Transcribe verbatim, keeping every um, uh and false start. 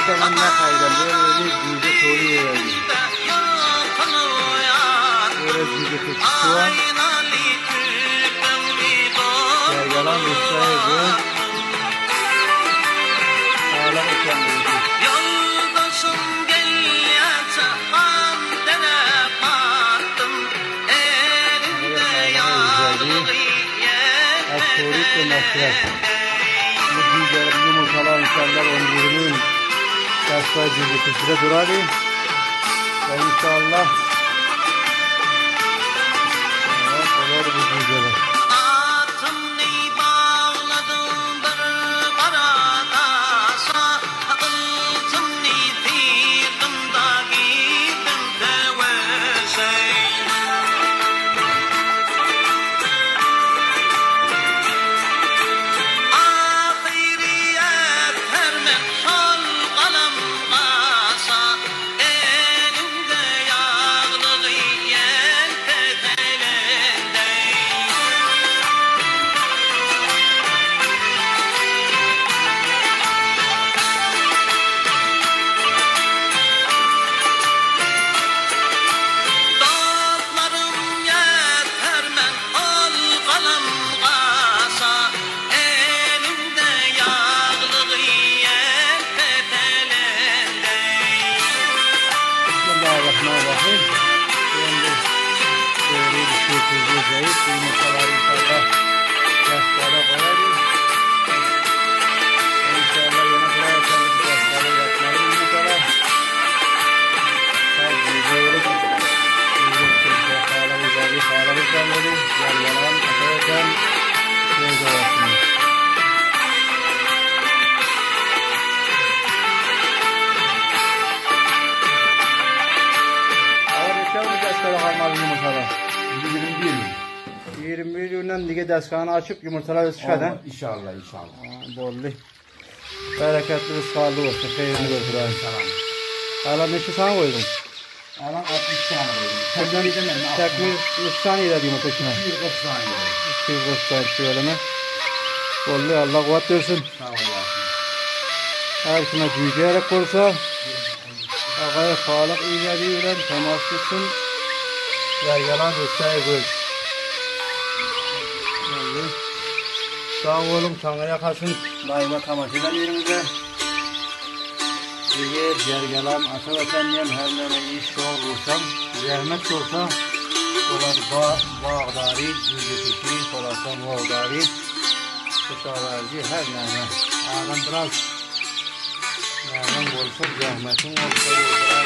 zaman ne kaydan böyle cüce soruyor yani. Böyle cüce tutuşu var. Yalan ustaya göz. Hala uçan bir Yoldaşım gel yatağım dene baktım. Elinde yağlı Aksorik ve masraf. Bu cüceler, yumurtalar, insanlar ömrünün yaşlar cücesi süre durar. Ve inşallah olur bu cüceler. Bismillahirrahmanirrahim. Şimdi böyle bir şey çözeceğiz. Yumurtalar inşallah yaşlara koyarız. İnşallah yine buraya kendimiz yaşlara yapmayı yumurtalar. Sadece böyle bir kağılamız var. Kağılamız kendini yarlanan atarken göz olasınız. yirmi bir yirmi bir günden lige deskanı açıp yumurtalar çıkar. İnşallah inşallah. Bolli. Bereketli bir sağlığı olsun. Hayırlı götür abi. Hala neçe sana koydun? Alan altmış tane koydum. Tekmil üç saniye dedim o peşine. iki yüz kırk tane koydum. iki yüz kırk tane söyleme. Bolli Allah kuvvet versin. Sağ olasın. Her kime cüceyerek korsa. Ağaya sağlık icadıyla temas etsin. Yalan ustaya göz. Sağ olun, sana yakasın. Daima tamaşadan yerimize. Eğer cergelam, asa vatanlayan her nere iş olursa, zahmet olsa, olar bağ, bağdari, cücetiki, olasa bağdari, kısalarcı her nere. Ağam biraz, ağam olsa, zahmetin olsa,